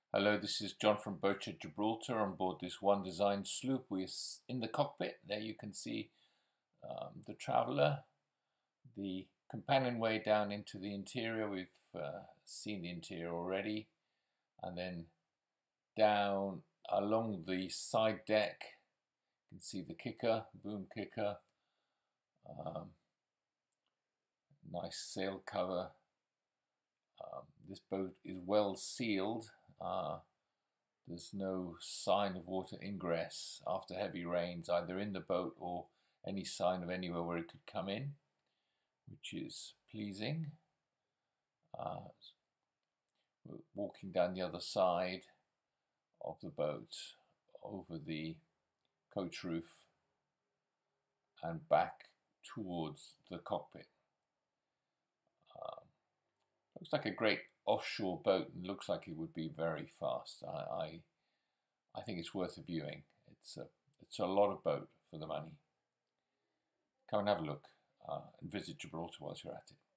Hello, this is John from Birchhead, Gibraltar on board this One Design sloop. We're in the cockpit. There you can see the Traveller, the companionway down into the interior. We've seen the interior already. And then down along the side deck, you can see the kicker, boom kicker. Nice sail cover. This boat is well sealed. There's no sign of water ingress after heavy rains, either in the boat or any sign of anywhere where it could come in, which is pleasing. We're walking down the other side of the boat over the coach roof and back towards the cockpit. Looks like a great offshore boat and looks like it would be very fast. I think it's worth a viewing. It's a lot of boat for the money. Come and have a look and visit Gibraltar whilst you're at it.